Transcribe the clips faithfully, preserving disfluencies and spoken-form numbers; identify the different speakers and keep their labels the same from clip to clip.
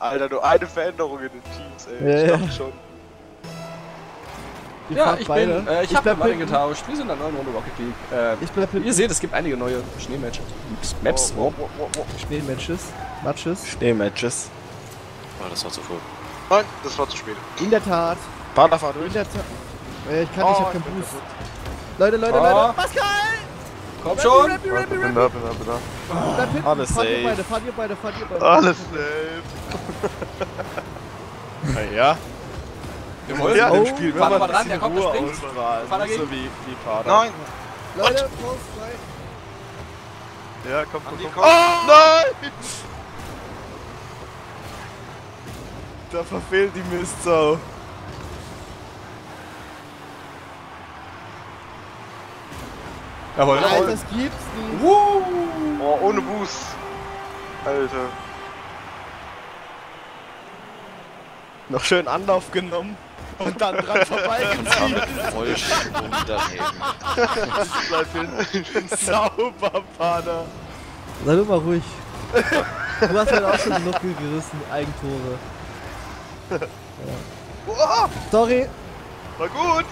Speaker 1: Alter, nur eine Veränderung in den Teams, ey.
Speaker 2: Ja,
Speaker 1: ich
Speaker 2: ja.
Speaker 1: dachte schon.
Speaker 2: Ihr
Speaker 3: Ja,
Speaker 2: fahrt
Speaker 3: ich
Speaker 2: beide.
Speaker 3: bin, äh, ich,
Speaker 2: Ich
Speaker 3: hab
Speaker 2: bleib
Speaker 3: mal
Speaker 2: hinten.
Speaker 3: getauscht. Wir sind in einer neuen Runde Rocket League. Äh,
Speaker 2: Ich bleib hinten.
Speaker 3: Ihr seht, es gibt einige neue Schneematches. Maps.
Speaker 1: Oh, oh, oh, oh,
Speaker 2: Schneematches. Matches.
Speaker 4: Schneematches.
Speaker 5: Oh, das war zu früh.
Speaker 1: oh. Nein, das war zu spät.
Speaker 2: In der Tat.
Speaker 4: Pader, fahr
Speaker 2: In
Speaker 4: durch.
Speaker 2: der Tat. Äh, ich kann
Speaker 1: Oh,
Speaker 2: nicht, ich hab
Speaker 1: ich
Speaker 2: keinen
Speaker 1: bin
Speaker 2: Boost.
Speaker 1: kaputt.
Speaker 2: Leute, Leute,
Speaker 3: Oh.
Speaker 2: Leute. Pascal!
Speaker 3: Komm schon!
Speaker 2: Rappi, Rappi,
Speaker 1: Bin
Speaker 2: Rappi,
Speaker 1: da, bin da, bin da.
Speaker 2: Bleib hinten.
Speaker 4: Alles
Speaker 2: Fahrt ihr
Speaker 4: safe.
Speaker 2: beide, fahrt ihr beide, fahrt ihr beide.
Speaker 1: Alles safe.
Speaker 4: Na ja.
Speaker 3: Wir wollen
Speaker 1: Ja.
Speaker 3: ja.
Speaker 4: Im Spiel, wenn
Speaker 3: Fahr
Speaker 4: man
Speaker 3: mal
Speaker 4: ein
Speaker 3: dran,
Speaker 4: bisschen
Speaker 3: der kommt, der
Speaker 4: Ruhe
Speaker 3: springt.
Speaker 4: ausstrahlen.
Speaker 3: Fahr
Speaker 4: Nicht
Speaker 3: dagegen.
Speaker 4: so wie, wie Pader.
Speaker 1: Nein.
Speaker 2: Leute, Post frei.
Speaker 1: Ja, komm, komm,
Speaker 3: Andi,
Speaker 1: komm.
Speaker 3: komm.
Speaker 1: Oh, nein!
Speaker 4: Da verfehlt die Mistsau.
Speaker 3: Jawohl,
Speaker 2: Alter,
Speaker 3: jawohl.
Speaker 2: das gibt's nicht.
Speaker 3: Woo!
Speaker 1: Oh, ohne Boost. Alter.
Speaker 4: Noch schön Anlauf genommen. Und dann dran
Speaker 5: Und zwar
Speaker 4: vorbeigezogen.
Speaker 5: mit Vollschwung daneben.
Speaker 1: Bleib hinten.
Speaker 4: Sauber, Pader.
Speaker 2: Sei doch mal ruhig. Du hast halt auch schon genug gerissen, Eigentore.
Speaker 1: Oh,
Speaker 2: Sorry.
Speaker 1: war gut.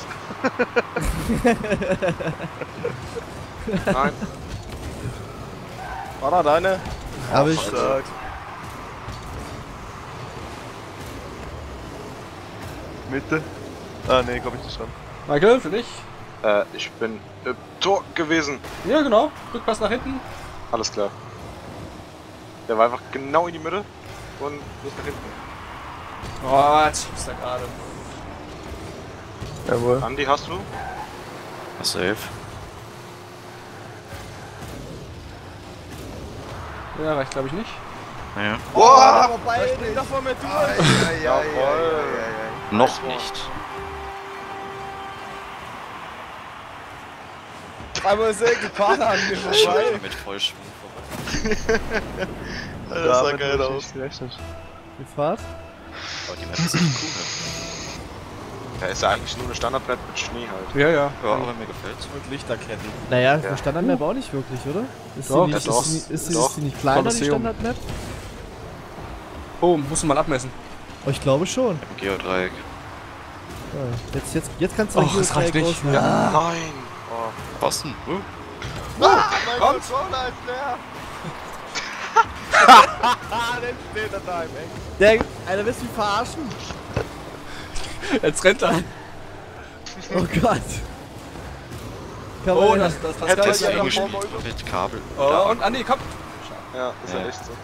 Speaker 1: Nein.
Speaker 4: Pader, deine?
Speaker 2: Hab ich.
Speaker 1: Stark. Mitte. Ah, nee, komm ich nicht dran.
Speaker 3: Michael, für dich?
Speaker 1: Äh, ich bin im Tor gewesen.
Speaker 3: Ja, genau. Rückpass nach hinten.
Speaker 1: Alles klar. Der war einfach genau in die Mitte und nicht nach hinten.
Speaker 3: Oh, jetzt ist da gerade.
Speaker 1: Jawohl. Andi, hast du?
Speaker 5: Safe.
Speaker 3: Ja, reicht glaube ich nicht.
Speaker 5: Naja.
Speaker 1: Boah!
Speaker 2: vorbei.
Speaker 4: Spring doch vor mir durch.
Speaker 1: Ja, ja,
Speaker 5: Noch nicht.
Speaker 4: Einmal sägt die Pader an mir vorbei.
Speaker 5: Schön mit Vollschwung vorbei.
Speaker 1: Das sah geil aus.
Speaker 2: Die Fahrt?
Speaker 5: Aber die Map ist echt cool.
Speaker 1: Da ist ja eigentlich nur eine Standardmap mit Schnee halt.
Speaker 3: Ja, ja.
Speaker 5: Ja, aber mir gefällt's.
Speaker 4: Und Lichterketten.
Speaker 2: Naja,
Speaker 1: Ja.
Speaker 2: für Standard-Map auch nicht wirklich, oder? Ist
Speaker 3: Doch,
Speaker 2: sie nicht,
Speaker 1: ja, doch.
Speaker 2: ist sie, ist sie,
Speaker 1: Doch.
Speaker 2: ist sie nicht kleiner, die
Speaker 3: Kolosseum.
Speaker 2: Standard-Map?
Speaker 3: Oh, musst du mal abmessen.
Speaker 2: Oh, ich glaube schon.
Speaker 5: Im Geodreieck.
Speaker 2: Ja, jetzt, jetzt, jetzt kannst du
Speaker 3: Och, das reicht nicht.
Speaker 2: rausnehmen.
Speaker 3: Ja.
Speaker 1: Nein! Oh.
Speaker 5: Was denn? Uh.
Speaker 1: Ah, mein
Speaker 3: kommt.
Speaker 1: Controller ist leer!
Speaker 4: Ah, den steht er da im Eck.
Speaker 2: Der, Alter, willst du mich verarschen?
Speaker 3: Jetzt rennt er.
Speaker 2: Oh Gott. Kann
Speaker 3: Oh,
Speaker 2: man-
Speaker 3: das, das, das
Speaker 1: Hätte
Speaker 3: kann
Speaker 1: ich
Speaker 3: ja
Speaker 1: ja
Speaker 3: noch.
Speaker 1: noch-
Speaker 5: Gespielt mit Kabel.
Speaker 3: Oh, und Andi, komm.
Speaker 1: Ja, ist ja,
Speaker 5: Ja.
Speaker 1: echt so.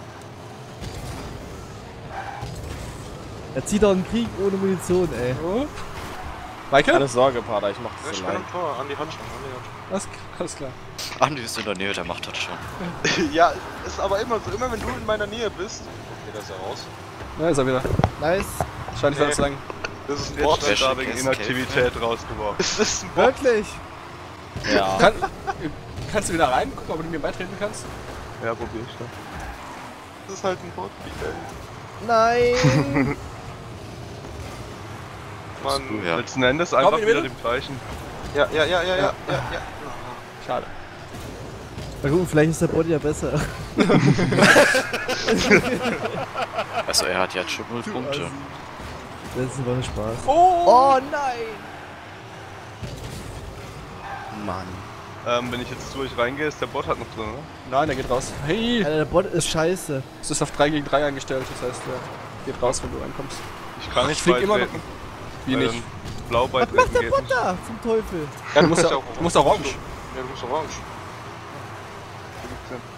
Speaker 2: Er zieht doch einen Krieg ohne Munition, ey.
Speaker 3: Oh. Michael?
Speaker 4: Keine Sorge, Pader, ich mach
Speaker 1: Ja,
Speaker 4: das
Speaker 1: ich bin
Speaker 4: allein.
Speaker 1: am Tor, Andi hat schon, Andi hat
Speaker 3: Alles, alles klar.
Speaker 5: Andi ist in der Nähe, der macht das schon.
Speaker 1: schon. Ja, ist aber immer so, immer wenn du in meiner Nähe bist, geht das ja raus.
Speaker 3: Ja, ist er wieder.
Speaker 2: Nice.
Speaker 3: Scheint nicht
Speaker 1: Nee.
Speaker 3: zu lang.
Speaker 1: Das ist ein
Speaker 5: Jetzt
Speaker 1: Bot,
Speaker 5: stand da
Speaker 1: wegen
Speaker 5: wegen
Speaker 1: Inaktivität rausgeworfen. Das ist ein Bot.
Speaker 2: Wirklich?
Speaker 4: Ja.
Speaker 3: Kann, kannst du wieder rein? Guck mal, ob du mir beitreten kannst.
Speaker 1: Ja, probier ich da. Das ist halt ein Bot, wie geil.
Speaker 2: Nein.
Speaker 1: Mann,
Speaker 5: du, ja.
Speaker 1: letzten Endes
Speaker 3: Komm,
Speaker 1: einfach
Speaker 3: in die
Speaker 1: wieder
Speaker 3: Mitte.
Speaker 1: dem gleichen. Ja, ja, ja, ja, ja, ja, ja.
Speaker 3: Schade.
Speaker 2: Mal gucken, vielleicht ist der Body ja besser.
Speaker 5: Also er hat jetzt schon null Punkte.
Speaker 2: Das ist aber ein Spaß.
Speaker 3: Oh!
Speaker 2: Oh nein!
Speaker 4: Mann.
Speaker 1: Ähm, wenn ich jetzt durch reingehe, ist der Bot halt noch drin, ne?
Speaker 3: Nein, der geht raus. Hey!
Speaker 2: Alter, der Bot ist scheiße.
Speaker 3: Es ist auf drei gegen drei eingestellt, das heißt, der geht raus, wenn du reinkommst.
Speaker 1: Ich kann
Speaker 3: Ach,
Speaker 1: nicht
Speaker 3: ich flieg immer noch.
Speaker 1: beitreten,
Speaker 3: Wie
Speaker 1: weil
Speaker 3: nicht?
Speaker 1: dann Blau
Speaker 2: Was
Speaker 1: beitreten
Speaker 2: macht der
Speaker 1: geht
Speaker 2: Bot
Speaker 1: nicht.
Speaker 2: da? Zum Teufel.
Speaker 3: Ja, du musst
Speaker 1: Ja,
Speaker 3: ja, du musst orange.
Speaker 1: Ja, du musst orange. Wo liegt's denn?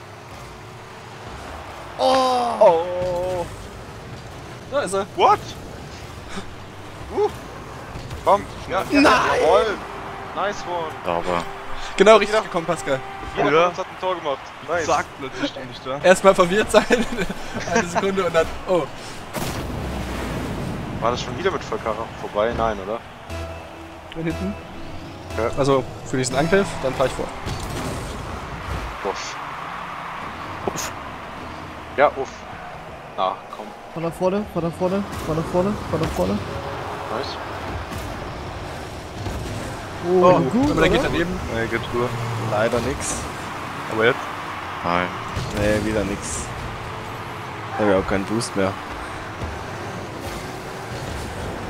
Speaker 2: Oh!
Speaker 1: Oh!
Speaker 3: Da ist er.
Speaker 1: What? Uh! Komm! Ja,
Speaker 2: Nein!
Speaker 1: Jawohl! Nice one!
Speaker 5: Aber
Speaker 3: Genau richtig gekommen, Pascal.
Speaker 1: Jeder
Speaker 4: Ja.
Speaker 1: von uns hat ein Tor gemacht. Nice. Zack, plötzlich stand ich da.
Speaker 3: Erstmal verwirrt sein, eine Sekunde und dann, oh.
Speaker 1: War das schon wieder mit Vollkarre vorbei? Nein, oder?
Speaker 3: Von hinten.
Speaker 1: Ja.
Speaker 3: Also für diesen Angriff, dann fahr ich vor.
Speaker 1: Uff. Uff. Ja, uff. Ah, komm.
Speaker 2: Von da vorne, von da vorne, von da vorne, von da vorne.
Speaker 1: Nice.
Speaker 2: Oh,
Speaker 3: Oh,
Speaker 2: gut,
Speaker 3: aber der geht
Speaker 2: oder?
Speaker 3: daneben.
Speaker 1: Nee, geht drüber.
Speaker 4: Leider nix.
Speaker 1: Aber jetzt?
Speaker 5: nein.
Speaker 4: Nee, wieder nix. Ich hab ja auch keinen Boost mehr.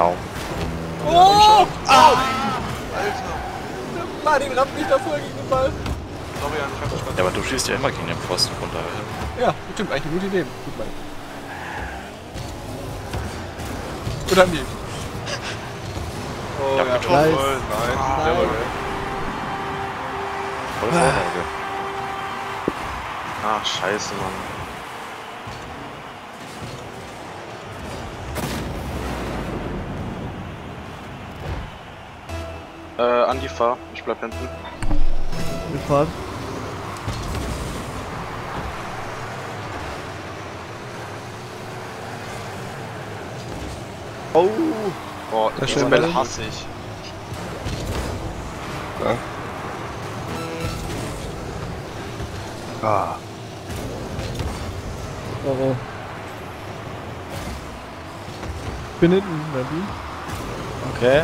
Speaker 5: Au.
Speaker 3: Oh!
Speaker 1: Alter!
Speaker 3: Martin rammt mich davor gegen den Ball.
Speaker 1: Sorry, ich hab dich
Speaker 5: Ja, aber du schießt ja immer gegen den Pfosten runter, Alter.
Speaker 3: Ja, stimmt, eigentlich eine gute Idee. Gut, Mann. Oder nie? Oh,
Speaker 5: Ja,
Speaker 3: ja.
Speaker 5: getroffen.
Speaker 2: Nice.
Speaker 1: voll. Nein,
Speaker 2: Nein.
Speaker 1: der war geil.
Speaker 5: Volle Vorlage.
Speaker 1: Ach, scheiße, Mann. Äh, Andi, fahr. Ich bleib hinten.
Speaker 2: Wir fahren.
Speaker 4: Oh!
Speaker 1: Oh,
Speaker 3: Das ist
Speaker 1: Isabel
Speaker 3: schön.
Speaker 1: hasse ich.
Speaker 4: Ah.
Speaker 2: Oh, oh. Ich bin hinten, Nadine.
Speaker 4: Okay.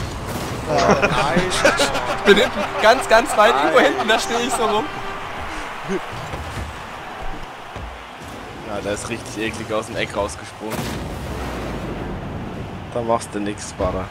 Speaker 3: Ich bin hinten, ganz, ganz weit irgendwo hinten, da stehe ich so rum.
Speaker 4: Ja, der ist richtig eklig aus dem Eck rausgesprungen. Da machst du nix, Bader.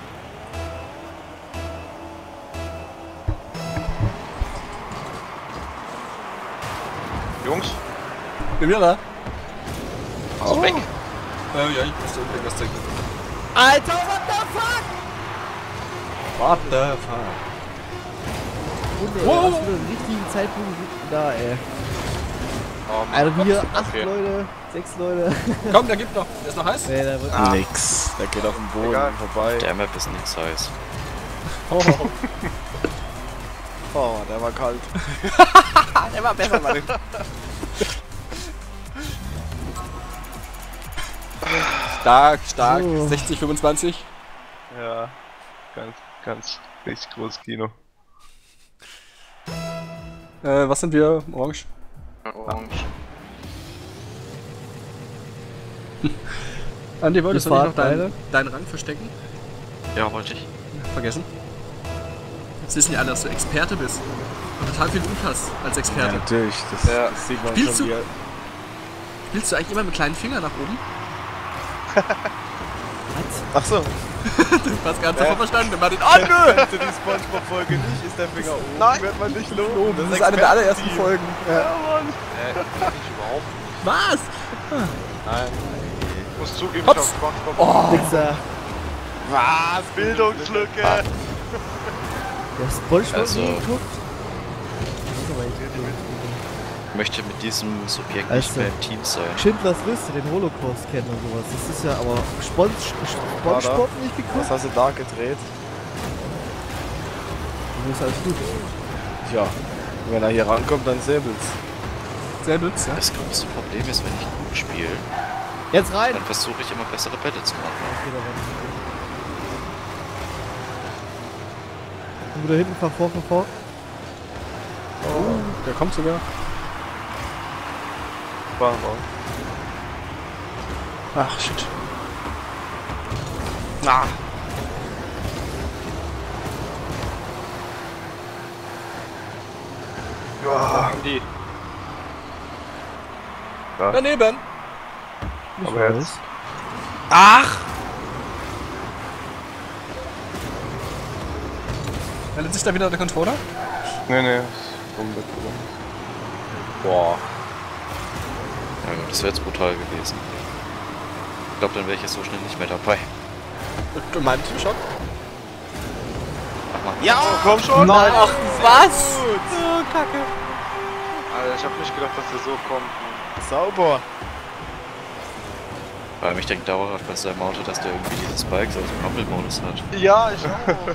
Speaker 1: Jungs,
Speaker 3: Bin wieder da.
Speaker 1: ist weg.
Speaker 3: Äh, ja, ich musste irgendwas denken.
Speaker 2: Alter, what the fuck?
Speaker 3: What the fuck?
Speaker 2: Und, ey,
Speaker 3: Wow.
Speaker 2: hast du den richtigen Zeitpunkt da, ey.
Speaker 1: Oh, Mann.
Speaker 2: Also wir, acht
Speaker 1: Okay.
Speaker 2: Leute, sechs Leute.
Speaker 3: Komm, der gibt noch. Der ist noch heiß?
Speaker 2: Nee, da wird
Speaker 1: Ah.
Speaker 4: Nix. Der geht auf den Boden
Speaker 1: Egal.
Speaker 4: vorbei.
Speaker 5: Der Map ist nix heiß.
Speaker 3: Oh.
Speaker 4: Oh, der war kalt.
Speaker 3: Der war besser, Mann. Stark, stark.
Speaker 2: So.
Speaker 3: sechzig, fünfundzwanzig.
Speaker 6: Ja, ganz, ganz richtig großes Kino.
Speaker 3: Äh, was sind wir? Orange.
Speaker 1: Orange.
Speaker 3: Andi, wolltest
Speaker 2: Wir
Speaker 3: du nicht
Speaker 2: fahren
Speaker 3: noch deinen,
Speaker 2: beide.
Speaker 3: deinen Rang verstecken?
Speaker 5: Ja, wollte ich.
Speaker 3: Vergessen. Jetzt wissen ja alle, dass du Experte bist. Und total viel Gut hast als
Speaker 4: Ja,
Speaker 3: Experte.
Speaker 4: natürlich. Das,
Speaker 1: Ja.
Speaker 4: das sieht man
Speaker 3: Spielst
Speaker 4: schon
Speaker 3: du-
Speaker 4: wieder.
Speaker 3: Spielst du eigentlich immer mit kleinen Fingern nach oben?
Speaker 4: Ach so.
Speaker 3: Du hast ganz
Speaker 4: Ja.
Speaker 3: davon verstanden. Martin, oh nö!
Speaker 4: Kennst du die Spongebob-Folge nicht? Ist der Finger oben?
Speaker 1: Nein.
Speaker 4: Wird man nicht loben.
Speaker 3: Oh, das ist eine der allerersten Folgen. Ja.
Speaker 1: Äh, ich überhaupt nicht.
Speaker 3: Was?
Speaker 1: Nein. Ich muss zugeben,
Speaker 3: Hops.
Speaker 1: ich hab SpongeBob.
Speaker 3: Oh,
Speaker 2: Nixer.
Speaker 4: Was?
Speaker 1: Bildungslücke!
Speaker 2: Der Spongebob
Speaker 5: Also-
Speaker 2: nie geguckt? Das ist aber echt cool.
Speaker 5: Ich möchte mit diesem Subjekt
Speaker 2: Also.
Speaker 5: nicht mehr im Team sein.
Speaker 2: Schindlers Liste, den Holocaust kennen und sowas. Das ist ja aber Spon Spongebob nicht geguckt?
Speaker 4: Was hast du da gedreht?
Speaker 2: Das ist alles gut.
Speaker 4: Tja, wenn er hier rankommt, dann säbelt's.
Speaker 3: sehr nütz, ja.
Speaker 5: Das größte Problem ist, wenn ich gut spiele,
Speaker 2: Jetzt rein!
Speaker 5: dann versuche ich immer bessere Bälle zu machen.
Speaker 2: Okay, da war nicht gut. Und wieder hinten, fahr vor, fahr vor.
Speaker 3: Oh, der kommt sogar.
Speaker 6: War aber.
Speaker 3: Ach, shit.
Speaker 4: Ah.
Speaker 6: Ja,
Speaker 1: Andi.
Speaker 3: Daneben.
Speaker 2: Ich
Speaker 6: Aber
Speaker 2: weiß.
Speaker 6: jetzt-
Speaker 4: Ach!
Speaker 3: Meldet sich da wieder der Controller?
Speaker 6: nee, nee, ist umweggegangen.
Speaker 1: Boah.
Speaker 5: Ja, gut, das wäre jetzt brutal gewesen. Ich glaube, dann wäre ich jetzt so schnell nicht mehr dabei.
Speaker 3: In meinem Team schon?
Speaker 5: Ach, Mann.
Speaker 4: Ja!
Speaker 1: Komm schon!
Speaker 2: Nein!
Speaker 3: Ach, was? Oh, Kacke.
Speaker 1: Alter, ich hab nicht gedacht, dass der so kommt.
Speaker 4: Sauber!
Speaker 5: Vor allem, ich denke dauerhaft bei seinem Auto, dass der irgendwie diese Spikes aus dem Humble-Modus hat.
Speaker 1: Ja, ich auch.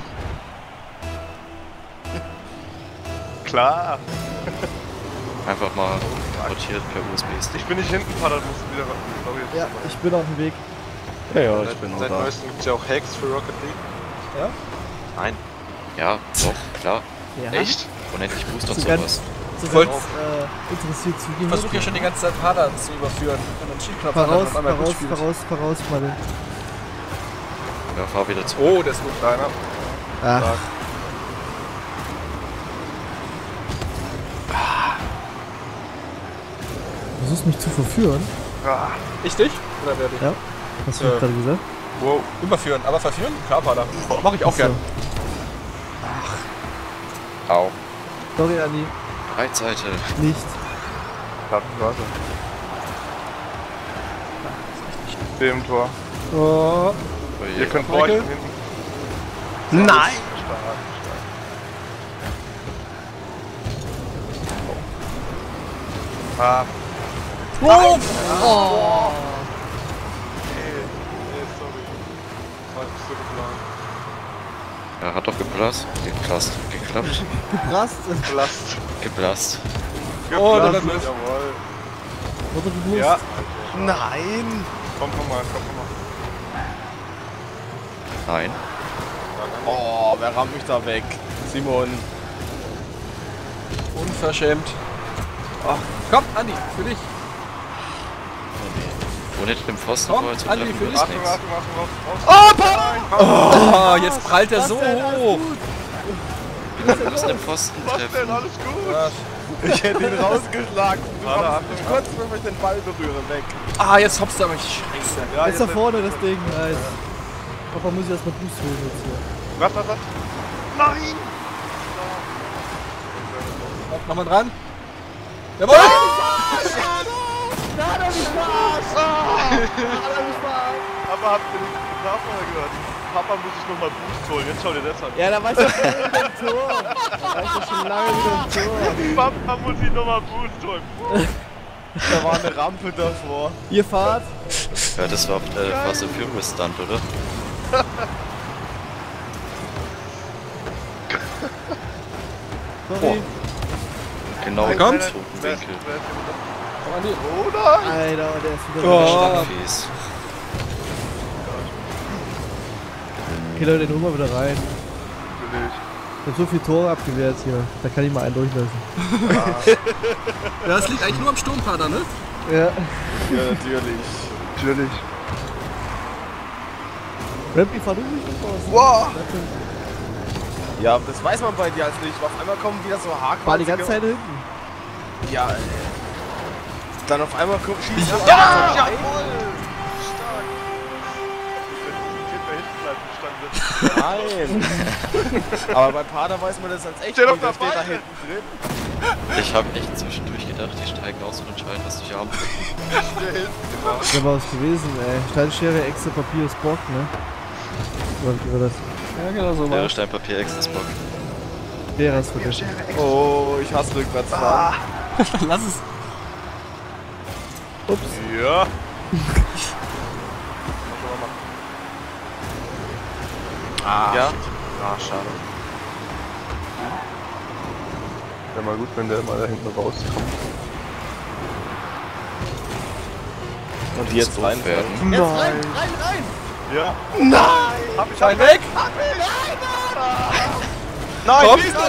Speaker 6: Klar!
Speaker 5: Einfach mal rotiert per U S B-Stick.
Speaker 6: Ich bin nicht hinten, Vater, musst du wieder ran. Sorry, jetzt.
Speaker 2: Ja, ich bin auf dem Weg.
Speaker 4: Ja, ja, ich
Speaker 1: Seit,
Speaker 4: bin auch
Speaker 1: seit
Speaker 4: da.
Speaker 1: neuestem gibt's ja auch Hacks für Rocket League.
Speaker 3: Ja?
Speaker 1: Nein.
Speaker 5: Ja, doch, klar.
Speaker 2: Ja.
Speaker 1: Echt?
Speaker 5: Unendlich Boost und
Speaker 2: So ganz-
Speaker 5: sowas.
Speaker 2: So
Speaker 3: Voll-
Speaker 2: ganz äh, interessiert zu
Speaker 3: Ich
Speaker 2: gehen.
Speaker 3: versuche ja schon die ganze Zeit Pader zu überführen. Und den Cheatknopf
Speaker 2: Fahr raus,
Speaker 3: auf
Speaker 2: fahr
Speaker 3: einmal gut
Speaker 2: raus,
Speaker 3: spielt.
Speaker 2: fahr raus, fahr raus, Mann.
Speaker 5: Ja, fahr wieder zurück.
Speaker 3: Oh, der ist gut.
Speaker 6: Deiner.
Speaker 2: Ach, du versuchst mich zu verführen.
Speaker 6: Ah,
Speaker 3: Ich dich? Oder wer dich?
Speaker 2: Ja. Hast du
Speaker 3: Ja.
Speaker 2: gerade gesagt?
Speaker 4: Wow. Überführen, aber verführen? Klar, Pader. Mach ich auch
Speaker 2: Achso.
Speaker 4: gern.
Speaker 5: Au.
Speaker 2: Sorry, Andi.
Speaker 5: Breitseite.
Speaker 2: Nicht.
Speaker 6: Kartenwarte. Dem Tor.
Speaker 2: Oh.
Speaker 5: Oh je.
Speaker 6: Ihr könnt vor euch
Speaker 4: Michael?
Speaker 6: von hinten.
Speaker 4: Nein!
Speaker 6: Stark, stark. Ah,
Speaker 4: Wow!
Speaker 2: Oh.
Speaker 1: Ey, ey, sorry. Das war nicht so geplant.
Speaker 5: Ja, hat doch geplatzt. Geklast. Geklappt.
Speaker 2: Gebrast.
Speaker 1: Blast.
Speaker 5: Geblast.
Speaker 4: Oh, da
Speaker 1: Geblasst,
Speaker 4: bleibt es.
Speaker 1: jawohl.
Speaker 2: Wurde gewusst.
Speaker 6: ja.
Speaker 4: Nein!
Speaker 6: Komm nochmal, komm nochmal.
Speaker 5: Nein.
Speaker 4: Oh, wer rammt mich da weg? Simon. Unverschämt. Oh, komm, Andi, für dich.
Speaker 5: Ohne den Pfosten
Speaker 4: Komm,
Speaker 5: vorher zu
Speaker 4: Andi,
Speaker 5: treffen,
Speaker 4: für
Speaker 5: ist
Speaker 4: dich.
Speaker 6: Achtung,
Speaker 5: nichts.
Speaker 6: Achtung, Achtung, raus, raus.
Speaker 4: Oh, jetzt prallt er so hoch.
Speaker 5: Wir müssen den Pfosten
Speaker 6: Was denn?
Speaker 5: treffen.
Speaker 6: Alles gut?
Speaker 4: Ja.
Speaker 7: Ich hätte ihn rausgeschlagen. Du
Speaker 6: Warte,
Speaker 7: kommst
Speaker 6: Achtung,
Speaker 7: kurz, bevor ich den Ball berühre, weg.
Speaker 4: Ah, jetzt hoppst du aber scheiße.
Speaker 6: Ja,
Speaker 2: Jetzt da
Speaker 6: jetzt
Speaker 2: vorne das Ding. Nice. Papa muss ich erstmal Boost holen jetzt hier.
Speaker 6: Was, was, was? Nein!
Speaker 4: Nochmal dran. Jawohl!
Speaker 2: Da hat er mich verarscht! Da hat er mich verarscht!
Speaker 6: Aber habt ihr nicht nachher gehört? Papa muss ich nochmal Boost holen, jetzt schau dir das an.
Speaker 2: Ja, da war ich doch schon wieder im Tor. Da war ich doch schon lange wieder im Tor.
Speaker 6: Papa muss ich nochmal Boost holen.
Speaker 7: Da war eine Rampe davor.
Speaker 2: Ihr fahrt.
Speaker 5: Ja, das war äh, Fast and Furious Stunt, oder?
Speaker 2: Sorry.
Speaker 5: Genau im
Speaker 4: kommt.
Speaker 5: toten Winkel.
Speaker 4: Komm, Andi.
Speaker 6: Oder?
Speaker 2: Alter, der ist wieder
Speaker 4: Oh.
Speaker 5: Stadtfies.
Speaker 2: Okay, Leute, den holen wir wieder rein.
Speaker 6: Natürlich.
Speaker 2: Ich hab so viele Tore abgewehrt hier. Da kann ich mal einen durchlassen.
Speaker 3: Ja, das liegt eigentlich nur am Sturmpader, ne?
Speaker 2: Ja.
Speaker 7: Ja, natürlich.
Speaker 6: Natürlich.
Speaker 2: Rampy, fahr du nicht mit raus.
Speaker 7: Wow. Ja, das weiß man bei dir als nicht. Auf einmal kommen wieder so Haken.
Speaker 2: War die ganze Zeit hinten.
Speaker 7: Ja, ey. Dann auf einmal kommt schießt du.
Speaker 6: Ja! Jawohl! Stark! Ich hätte da hinten bleiben standen.
Speaker 7: Nein. Aber bei Pader weiß man das als echt.
Speaker 6: Steh doch
Speaker 7: nicht. Der
Speaker 6: dabei.
Speaker 7: steht da hinten drin.
Speaker 5: Ich habe echt zwischendurch gedacht, die steigen aus und entscheiden, was durch Arm.
Speaker 2: Da war was gewesen, ey. Steinschere, Echse, Papier ist Bock, ne? Oder wie war das?
Speaker 4: Ja, genau so
Speaker 5: Wäre
Speaker 4: war
Speaker 5: Stein, Papier, Exes Bock.
Speaker 2: Wäre es vergessen.
Speaker 7: Oh, ich hasse Rückwärtsfahren.
Speaker 4: Lass es.
Speaker 2: Ups.
Speaker 6: Ja!
Speaker 7: Ah.
Speaker 1: Ja? Ah, schade.
Speaker 6: Wäre mal gut, wenn der mal da hinten rauskommt.
Speaker 7: Und die jetzt
Speaker 5: So
Speaker 7: reinfällt.
Speaker 5: werden.
Speaker 2: Jetzt rein, rein, rein!
Speaker 6: Ja!
Speaker 7: Nein!
Speaker 6: Hab ich
Speaker 4: Schein weg!
Speaker 6: Nein!
Speaker 4: Komm.
Speaker 6: Nicht!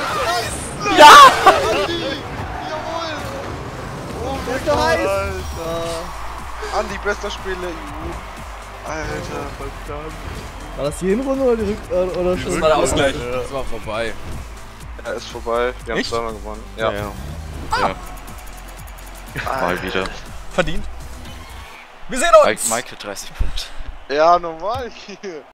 Speaker 2: Der ist doch heiß!
Speaker 6: Alter! Andi, bester Spieler, Juhu! Alter, verdammt!
Speaker 2: War das die Hinrunde oder die Rück... Oder, oder schon?
Speaker 4: Das war der Ausgleich.
Speaker 7: Das war vorbei.
Speaker 1: Er ist vorbei. Wir haben
Speaker 4: Echt?
Speaker 1: zweimal gewonnen. Ja.
Speaker 5: Ja. ja. Mal wieder.
Speaker 4: Verdient. Wir sehen uns!
Speaker 5: Michael dreißig Punkte.
Speaker 1: Ja, normal hier.